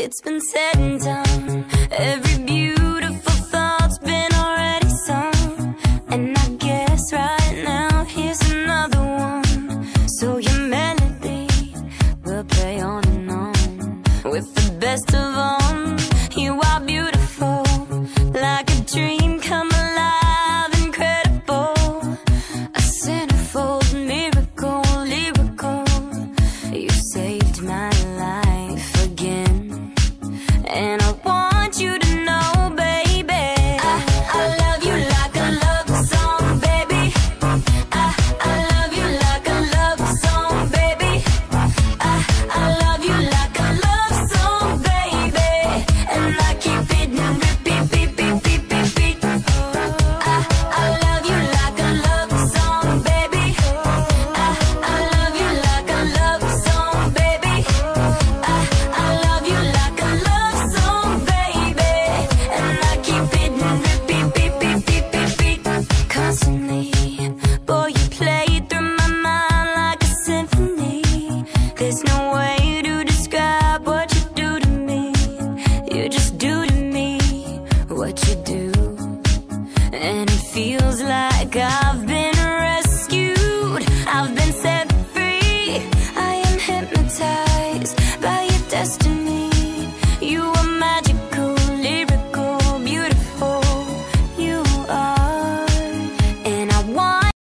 It's been said and done. Every beautiful thought's been already sung. And I guess right now here's another one. So your melody will play on and on. With the best of them, you are beautiful, like a dream come alive, incredible. A centerfold miracle, lyrical. You saved my life again. And I want you to know, baby, I love you like a love song, baby. I love you like a love song, baby. I love you like a love song, baby. And I keep it on repeat, beep, beep, beep, beep, beep. I love you like a love song, baby. I love you like a love song, baby. I love you like a love song, baby. And I keep it on repeat, beep, beep, beep, beep, beep. Constantly, boy, you play through my mind like a symphony. There's no way to describe what you do to me. You just do to me what you do. And it feels like I've been rescued, I've been set free. I am hypnotized.